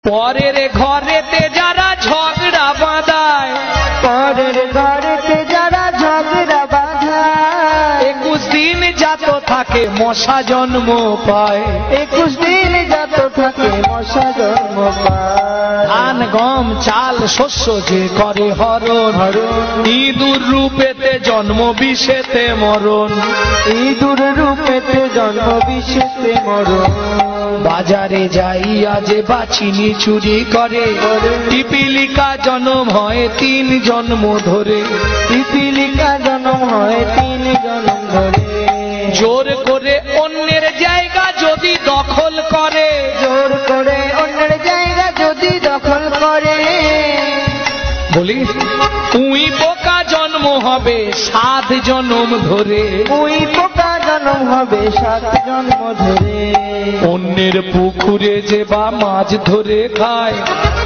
পরের ঘরেতে যারা ঝগড়া বাঁধায়, পরের ঘরেতে যারা ঝগড়া বাঁধায়, 21 দিন যাত থাকে মশা জন্ম পায়, 21 দিন যাত থাকে মশা জন্ম পায়। ধান গম চাল শস্য যে করে হরণ, ইঁদুর রূপেতে জন্ম বিষেতে মরণ, ইঁদুর রূপেতে জন্ম বিষেতে মরণ। বাজারে যাইয়া যে বাছিনি চুরি করে, পিপিলিকা জন্ম হয় 3 জন্ম ধরে, পিপিলিকা জন্ম হয় 3 জন্ম ধরে। জোর করে অন্যের জায়গা যদি দখল করে, জোর করে অন্যের জায়গা যদি দখল করে, বলি উই পোকা জন্ম হবে 7 জন্ম ধরে, উই পোকা জন্ম হবে 7 জন্ম ধরে। অন্যের পুকুরে যে বা মাছ ধরে খায়,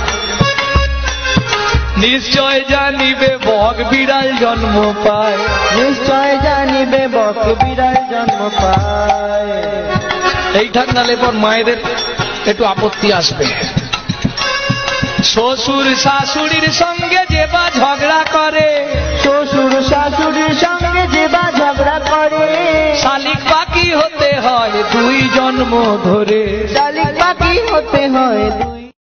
নিশ্চয় জানিবে বক বিড়াল জন্ম পায়, নিশ্চয় জানিবে বক বিড়াল জন্ম পায়। এই ঠান্ডালে পর মায়েদের একটু আপত্তি আসবে। শ্বশুর শাশুড়ির সঙ্গে যে বা ঝগড়া করে, শ্বশুর শাশুড়ির সঙ্গে যে বা ঝগড়া করে, শালিক পাখি হতে হয় 2 জন্ম ধরে, শালিক পাখি হতে হয় 2